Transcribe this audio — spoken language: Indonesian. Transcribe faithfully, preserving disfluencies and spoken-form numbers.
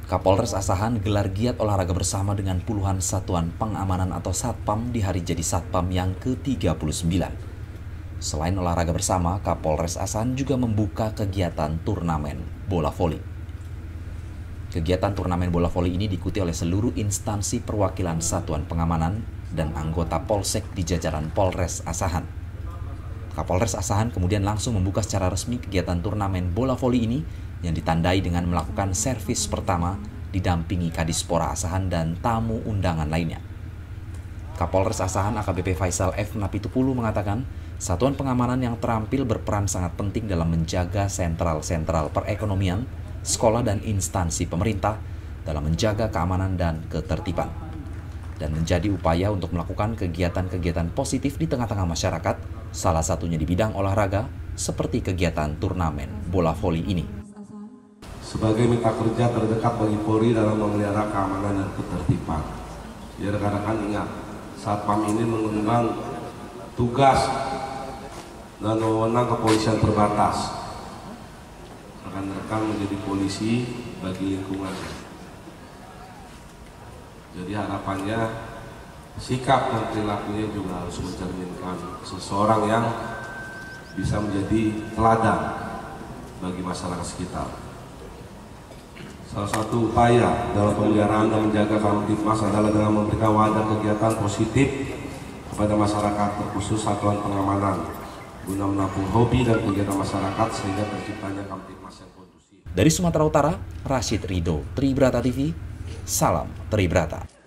Kapolres Asahan gelar giat olahraga bersama dengan puluhan satuan pengamanan atau Satpam di hari jadi Satpam yang ke tiga puluh sembilan. Selain olahraga bersama, Kapolres Asahan juga membuka kegiatan turnamen bola voli. Kegiatan turnamen bola voli ini diikuti oleh seluruh instansi perwakilan satuan pengamanan dan anggota Polsek di jajaran Polres Asahan. Kapolres Asahan kemudian langsung membuka secara resmi kegiatan turnamen bola voli ini yang ditandai dengan melakukan servis pertama didampingi Kadispora Asahan dan tamu undangan lainnya. Kapolres Asahan A K B P Faisal F. Napitupulu mengatakan, satuan pengamanan yang terampil berperan sangat penting dalam menjaga sentral-sentral perekonomian, sekolah dan instansi pemerintah dalam menjaga keamanan dan ketertiban, dan menjadi upaya untuk melakukan kegiatan-kegiatan positif di tengah-tengah masyarakat, salah satunya di bidang olahraga, seperti kegiatan turnamen bola voli ini. Sebagai mitra kerja terdekat bagi Polri dalam memelihara keamanan dan ketertiban. Ya, rekan-rekan ingat, Satpam ini mengemban tugas dan wewenang kepolisian terbatas. Rekan-rekan menjadi polisi bagi lingkungan. Jadi harapannya sikap dan perilakunya juga harus mencerminkan seseorang yang bisa menjadi teladan bagi masyarakat sekitar. Salah satu upaya dalam pemeliharaan dan menjaga Kamtibmas adalah dengan memberikan wadah kegiatan positif kepada masyarakat, terkhusus satuan pengamanan, guna menampung hobi dan kegiatan masyarakat sehingga terciptanya Kamtibmas yang kondusif. Dari Sumatera Utara, Rashid Ridho, Tribrata T V, salam Tribrata.